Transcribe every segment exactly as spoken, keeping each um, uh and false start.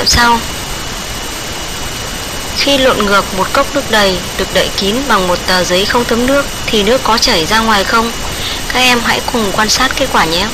nghiệm sau. Khi lộn ngược một cốc nước đầy được đậy kín bằng một tờ giấy không thấm nước thì nước có chảy ra ngoài không? Các em hãy cùng quan sát kết quả nhé.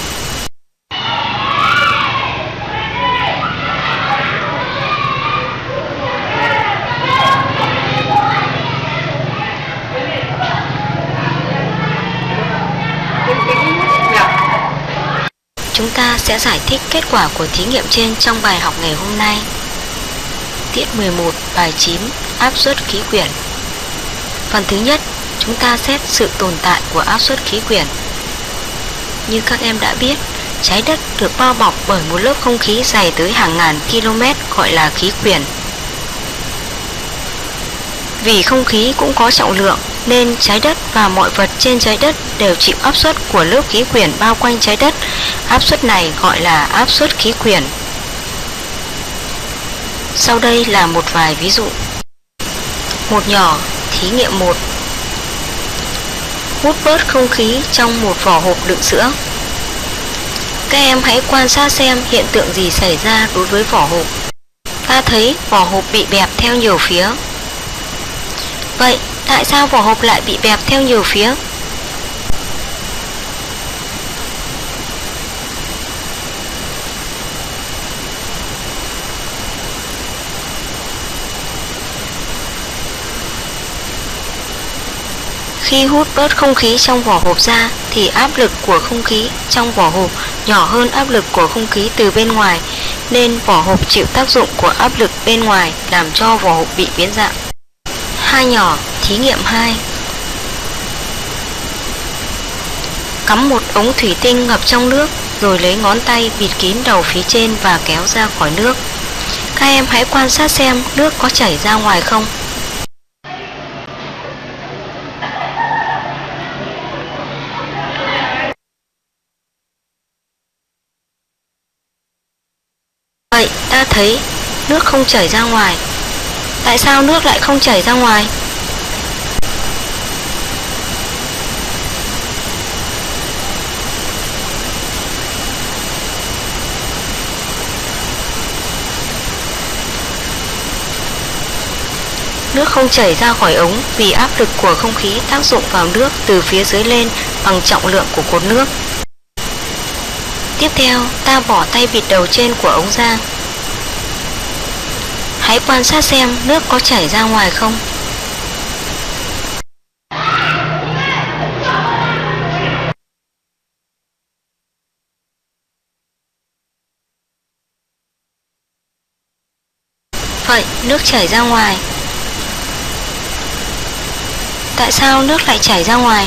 Chúng ta sẽ giải thích kết quả của thí nghiệm trên trong bài học ngày hôm nay. Tiết mười một, bài chín, áp suất khí quyển. Phần thứ nhất, chúng ta xét sự tồn tại của áp suất khí quyển. Như các em đã biết, trái đất được bao bọc bởi một lớp không khí dày tới hàng ngàn km gọi là khí quyển. Vì không khí cũng có trọng lượng nên trái đất và mọi vật trên trái đất đều chịu áp suất của lớp khí quyển bao quanh trái đất. Áp suất này gọi là áp suất khí quyển. Sau đây là một vài ví dụ. Một nhỏ, thí nghiệm một. Hút bớt không khí trong một vỏ hộp đựng sữa. Các em hãy quan sát xem hiện tượng gì xảy ra đối với vỏ hộp. Ta thấy vỏ hộp bị bẹp theo nhiều phía. Vậy tại sao vỏ hộp lại bị bẹp theo nhiều phía? Khi hút bớt không khí trong vỏ hộp ra thì áp lực của không khí trong vỏ hộp nhỏ hơn áp lực của không khí từ bên ngoài, nên vỏ hộp chịu tác dụng của áp lực bên ngoài làm cho vỏ hộp bị biến dạng. Hai nhỏ, thí nghiệm hai. Cắm một ống thủy tinh ngập trong nước rồi lấy ngón tay bịt kín đầu phía trên và kéo ra khỏi nước. Các em hãy quan sát xem nước có chảy ra ngoài không. Vậy ta thấy nước không chảy ra ngoài. Tại sao nước lại không chảy ra ngoài? Nước không chảy ra khỏi ống vì áp lực của không khí tác dụng vào nước từ phía dưới lên bằng trọng lượng của cột nước. Tiếp theo, ta bỏ tay bịt đầu trên của ống ra. Hãy quan sát xem nước có chảy ra ngoài không. Vậy nước chảy ra ngoài. Tại sao nước lại chảy ra ngoài?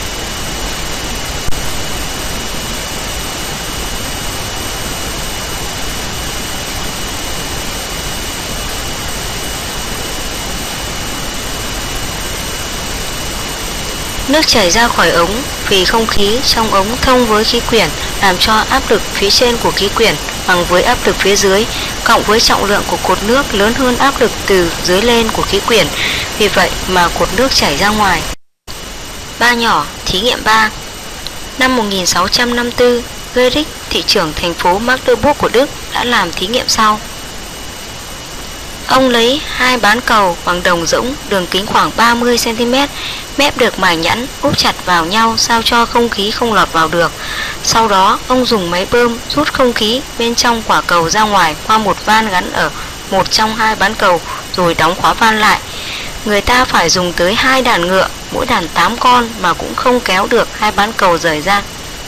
Nước chảy ra khỏi ống vì không khí trong ống thông với khí quyển làm cho áp lực phía trên của khí quyển bằng với áp lực phía dưới, cộng với trọng lượng của cột nước lớn hơn áp lực từ dưới lên của khí quyển. Vì vậy mà cột nước chảy ra ngoài. Ba nhỏ, thí nghiệm ba. Năm một nghìn sáu trăm năm mươi tư, Gerich, thị trưởng thành phố Magdeburg của Đức đã làm thí nghiệm sau. Ông lấy hai bán cầu bằng đồng rỗng đường kính khoảng ba mươi xăng ti mét, mép được mài nhẵn úp chặt vào nhau sao cho không khí không lọt vào được. Sau đó ông dùng máy bơm rút không khí bên trong quả cầu ra ngoài qua một van gắn ở một trong hai bán cầu rồi đóng khóa van lại. Người ta phải dùng tới hai đàn ngựa, mỗi đàn tám con mà cũng không kéo được hai bán cầu rời ra.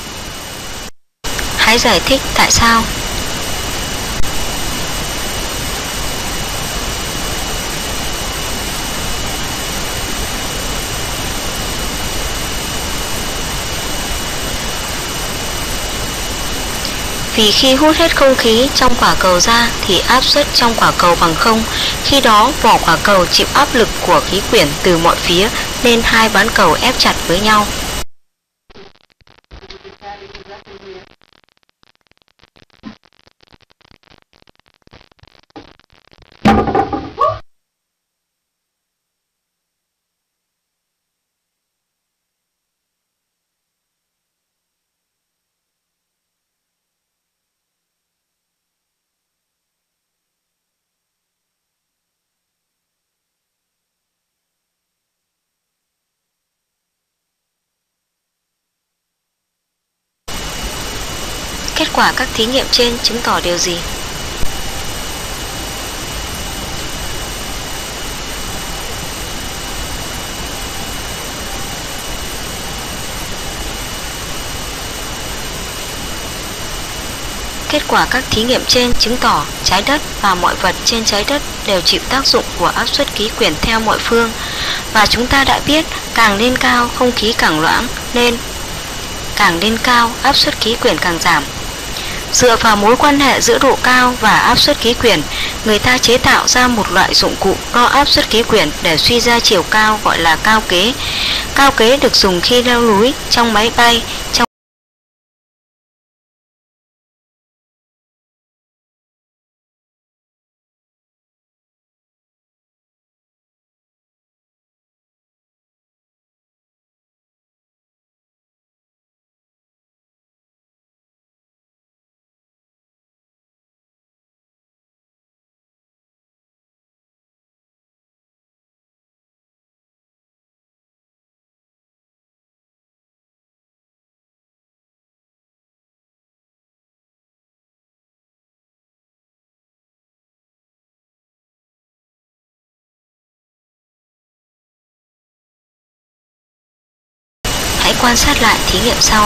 Hãy giải thích tại sao. Vì khi hút hết không khí trong quả cầu ra thì áp suất trong quả cầu bằng không. Khi đó vỏ quả cầu chịu áp lực của khí quyển từ mọi phía nên hai bán cầu ép chặt với nhau. Kết quả các thí nghiệm trên chứng tỏ điều gì? Kết quả các thí nghiệm trên chứng tỏ trái đất và mọi vật trên trái đất đều chịu tác dụng của áp suất khí quyển theo mọi phương. Và chúng ta đã biết càng lên cao không khí càng loãng, nên càng lên cao áp suất khí quyển càng giảm. Dựa vào mối quan hệ giữa độ cao và áp suất khí quyển, người ta chế tạo ra một loại dụng cụ đo áp suất khí quyển để suy ra chiều cao gọi là cao kế. Cao kế được dùng khi leo núi, trong máy bay, trong Hãy quan sát lại thí nghiệm sau.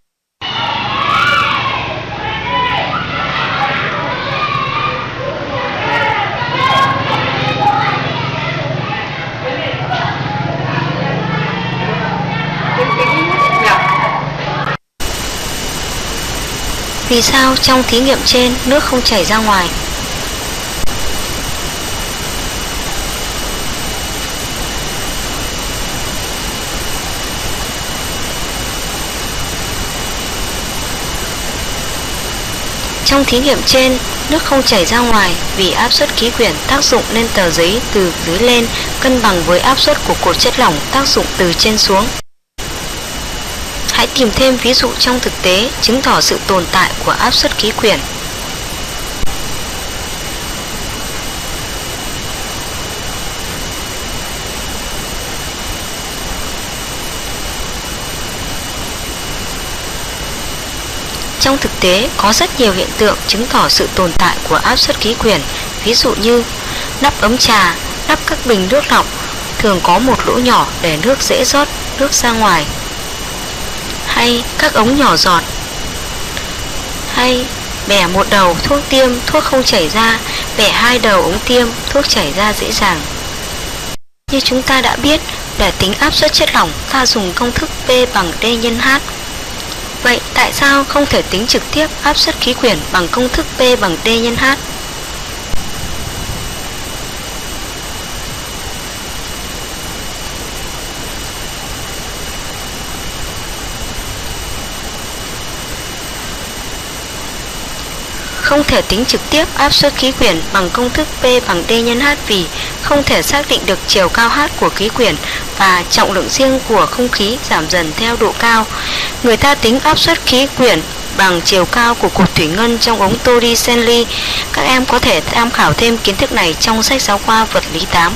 Vì sao trong thí nghiệm trên nước không chảy ra ngoài? Trong thí nghiệm trên, nước không chảy ra ngoài vì áp suất khí quyển tác dụng lên tờ giấy từ dưới lên cân bằng với áp suất của cột chất lỏng tác dụng từ trên xuống. Hãy tìm thêm ví dụ trong thực tế chứng tỏ sự tồn tại của áp suất khí quyển. Trong thực tế có rất nhiều hiện tượng chứng tỏ sự tồn tại của áp suất khí quyển, ví dụ như nắp ấm trà, nắp các bình nước lọc thường có một lỗ nhỏ để nước dễ rót nước ra ngoài, hay các ống nhỏ giọt, hay bẻ một đầu thuốc tiêm thuốc không chảy ra, bẻ hai đầu ống tiêm thuốc chảy ra dễ dàng. Như chúng ta đã biết, để tính áp suất chất lỏng ta dùng công thức P bằng D nhân H. Vậy tại sao không thể tính trực tiếp áp suất khí quyển bằng công thức P bằng D nhân H? Không thể tính trực tiếp áp suất khí quyển bằng công thức P bằng D nhân H vì không thể xác định được chiều cao H của khí quyển và trọng lượng riêng của không khí giảm dần theo độ cao. Người ta tính áp suất khí quyển bằng chiều cao của cục thủy ngân trong ống Torricelli. Các em có thể tham khảo thêm kiến thức này trong sách giáo khoa vật lý tám.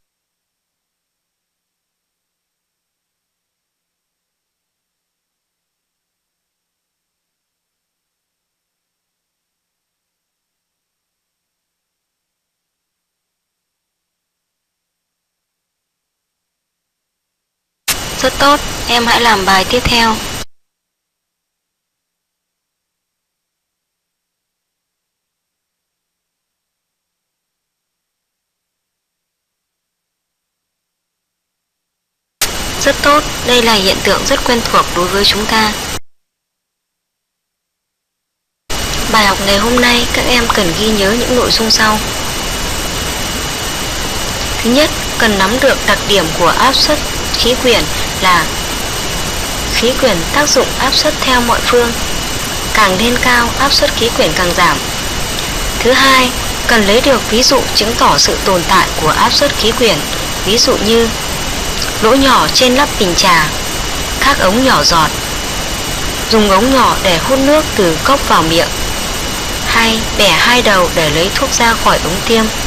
Rất tốt, em hãy làm bài tiếp theo. Rất tốt, đây là hiện tượng rất quen thuộc đối với chúng ta. Bài học ngày hôm nay các em cần ghi nhớ những nội dung sau. Thứ nhất, cần nắm được đặc điểm của áp suất khí quyển là khí quyển tác dụng áp suất theo mọi phương, càng lên cao áp suất khí quyển càng giảm. Thứ hai, cần lấy được ví dụ chứng tỏ sự tồn tại của áp suất khí quyển, ví dụ như lỗ nhỏ trên nắp bình trà, các ống nhỏ giọt, dùng ống nhỏ để hút nước từ cốc vào miệng, hay bẻ hai đầu để lấy thuốc ra khỏi ống tiêm.